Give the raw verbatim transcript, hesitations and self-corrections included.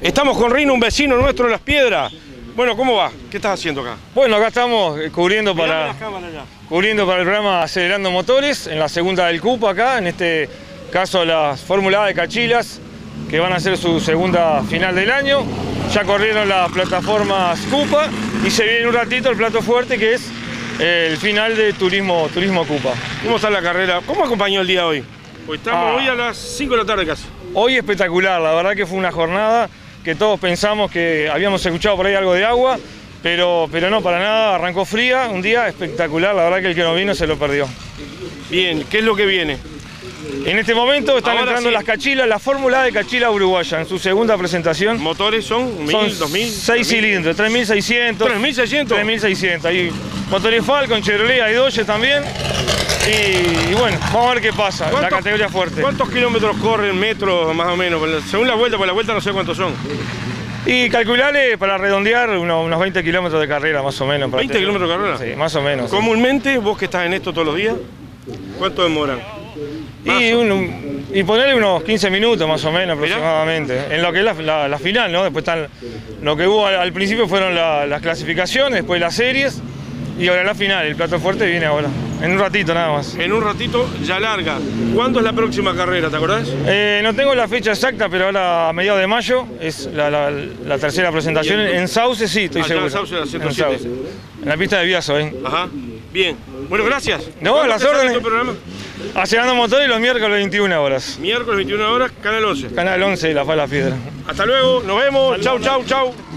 Estamos con Rino, un vecino nuestro de Las Piedras. Bueno, ¿cómo va? ¿Qué estás haciendo acá? Bueno, acá estamos cubriendo para, las cámaras ya. cubriendo para el programa Acelerando Motores, en la segunda del cupo acá, en este caso las Fórmula A de Cachilas, que van a hacer su segunda final del año. Ya corrieron las plataformas Cupa y se viene un ratito el plato fuerte, que es el final de Turismo, Turismo Cupa. ¿Cómo está la carrera? ¿Cómo acompañó el día de hoy? Pues estamos Ah. hoy a las cinco de la tarde casi. Hoy espectacular, la verdad que fue una jornada que todos pensamos que habíamos escuchado por ahí algo de agua, pero, pero no, para nada, arrancó fría, un día espectacular, la verdad que el que no vino se lo perdió. Bien, ¿qué es lo que viene? En este momento están Ahora entrando sí. las Cachilas, la Fórmula A de Cachila Uruguaya, en su segunda presentación. ¿Motores son? Son ¿mil, dos mil? seis cilindros, tres mil seiscientos. ¿tres mil seiscientos? tres mil seiscientos. Hay motores Falcon, Chevrolet, hay Dodge también. Y, y bueno, vamos a ver qué pasa, la ¿Cuántos- categoría fuerte. ¿Cuántos kilómetros corren, metros más o menos? Según la vuelta, por la vuelta no sé cuántos son. Y calcularle, para redondear, unos, unos veinte kilómetros de carrera más o menos. para ¿veinte tener- kilómetros de carrera? Sí, más o menos. sí. Comúnmente, vos que estás en esto todos los días, ¿cuánto demoran? Y, un- un- y ponerle unos quince minutos más o menos aproximadamente, en lo que es la, la- la final, ¿no? Después están, lo que hubo al, al principio fueron la- las clasificaciones, después las series y ahora la final, el plato fuerte viene ahora, en un ratito nada más. En un ratito ya larga. ¿Cuándo es la próxima carrera, te acordás? Eh, no tengo la fecha exacta, pero ahora a mediados de mayo es la, la- la tercera presentación. En Sauce sí, estoy Allá en seguro. Sauce, la ciento En siete. Sauce. En la pista de Biaso, ¿eh? Ajá. Bien. Bueno, gracias. No, ¿Cuándo las te sale órdenes. tu programa? Acelerando Motores los miércoles veintiuna horas. Miércoles veintiuna horas, Canal once. Canal once de La Paz La Piedra. Hasta luego, nos vemos. Chau, chau, chau.